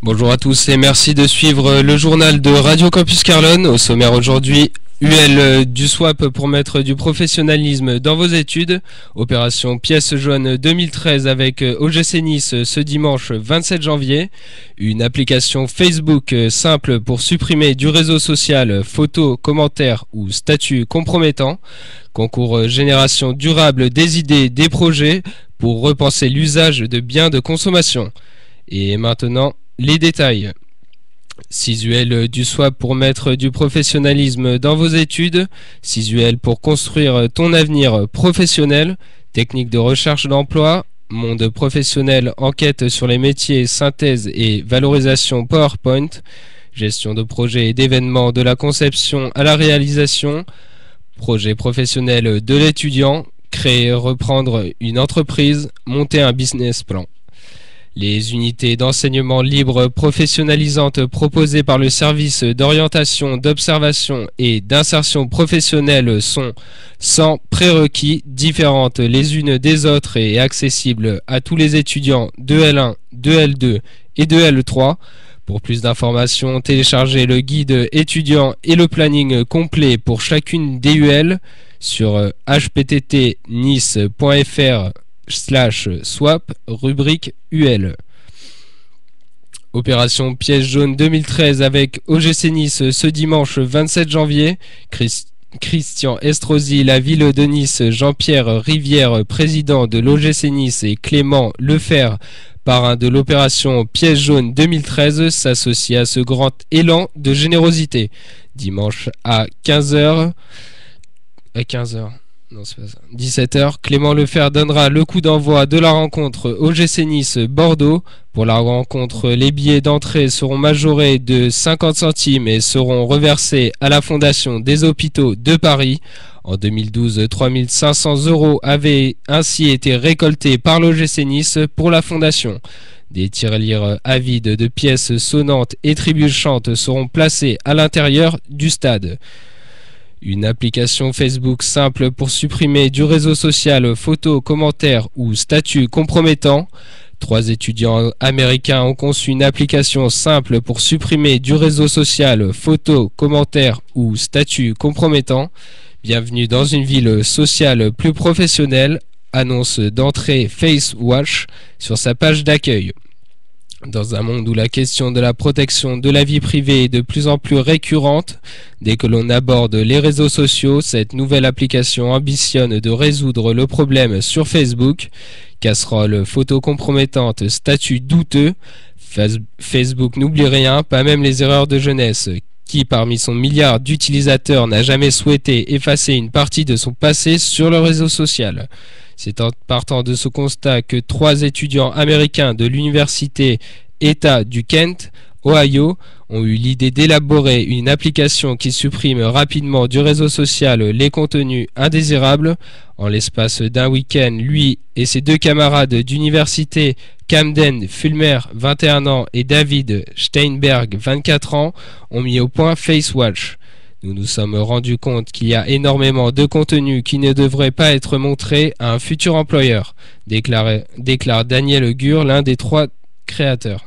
Bonjour à tous et merci de suivre le journal de Radio Campus Carlone. Au sommaire aujourd'hui, UL du swap pour mettre du professionnalisme dans vos études. Opération Pièce jaune 2013 avec OGC Nice ce dimanche 27 janvier. Une application Facebook simple pour supprimer du réseau social photos, commentaires ou statuts compromettants. Concours Génération durable des idées, des projets pour repenser l'usage de biens de consommation. Et maintenant, les détails. 6 UL du swap pour mettre du professionnalisme dans vos études. 6 UL pour construire ton avenir professionnel. Technique de recherche d'emploi. Monde professionnel, enquête sur les métiers, synthèse et valorisation PowerPoint. Gestion de projets et d'événements de la conception à la réalisation. Projet professionnel de l'étudiant. Créer, reprendre une entreprise. Monter un business plan. Les unités d'enseignement libre professionnalisantes proposées par le service d'orientation, d'observation et d'insertion professionnelle sont sans prérequis, différentes les unes des autres et accessibles à tous les étudiants de L1, de L2 et de L3. Pour plus d'informations, téléchargez le guide étudiant et le planning complet pour chacune des UL sur hpttnice.fr/swap, rubrique UL. Opération Pièce jaune 2013 avec OGC Nice ce dimanche 27 janvier. Christian Estrosi, la ville de Nice, Jean-Pierre Rivière, président de l'OGC Nice, et Clément Lefer, parrain de l'opération Pièce jaune 2013, s'associent à ce grand élan de générosité. Dimanche à 15h. Non, c'est pas ça. 17h, Clément Lefer donnera le coup d'envoi de la rencontre OGC Nice Bordeaux. Pour la rencontre, les billets d'entrée seront majorés de 50 centimes et seront reversés à la Fondation des Hôpitaux de Paris. En 2012, 3 500 € avaient ainsi été récoltés par l'OGC Nice pour la Fondation. Des tirelires avides de pièces sonnantes et trébuchantes seront placés à l'intérieur du stade. Une application Facebook simple pour supprimer du réseau social photos, commentaires ou statuts compromettants. 3 étudiants américains ont conçu une application simple pour supprimer du réseau social photos, commentaires ou statuts compromettants. Bienvenue dans une ville sociale plus professionnelle. Annonce d'entrée FaceWatch sur sa page d'accueil. Dans un monde où la question de la protection de la vie privée est de plus en plus récurrente, dès que l'on aborde les réseaux sociaux, cette nouvelle application ambitionne de résoudre le problème sur Facebook. Casseroles, photos compromettantes, statuts douteux. Facebook n'oublie rien, pas même les erreurs de jeunesse. Qui, parmi son milliard d'utilisateurs, n'a jamais souhaité effacer une partie de son passé sur le réseau social ? C'est en partant de ce constat que 3 étudiants américains de l'université État du Kent, Ohio, ont eu l'idée d'élaborer une application qui supprime rapidement du réseau social les contenus indésirables. En l'espace d'un week-end, lui et ses 2 camarades d'université, Camden Fulmer, 21 ans, et David Steinberg, 24 ans, ont mis au point FaceWatch. Nous nous sommes rendus compte qu'il y a énormément de contenu qui ne devrait pas être montré à un futur employeur, déclare Daniel Gur, l'un des 3 créateurs.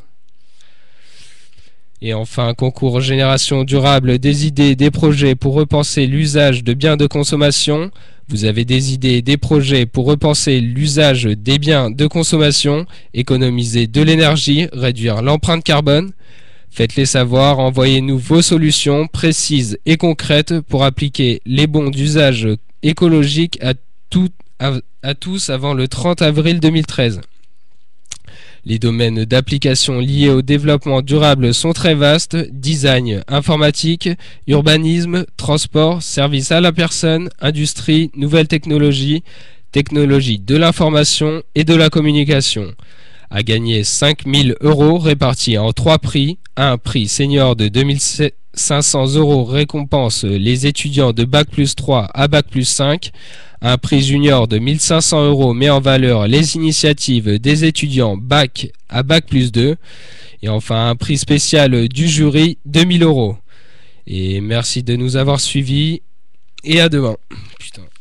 Et enfin, concours Génération durable des idées, des projets pour repenser l'usage de biens de consommation. Vous avez des idées, des projets pour repenser l'usage des biens de consommation, économiser de l'énergie, réduire l'empreinte carbone. Faites-les savoir, envoyez-nous vos solutions précises et concrètes pour appliquer les bons d'usage écologiques à tous avant le 30 avril 2013. Les domaines d'application liés au développement durable sont très vastes: design, informatique, urbanisme, transport, service à la personne, industrie, nouvelles technologies, technologie de l'information et de la communication. À gagner 5 000 € répartis en 3 prix. Un prix senior de 2 500 € récompense les étudiants de Bac plus 3 à Bac plus 5. Un prix junior de 1 500 € met en valeur les initiatives des étudiants Bac à Bac plus 2. Et enfin un prix spécial du jury, 2 000 €. Et merci de nous avoir suivis et à demain. Putain.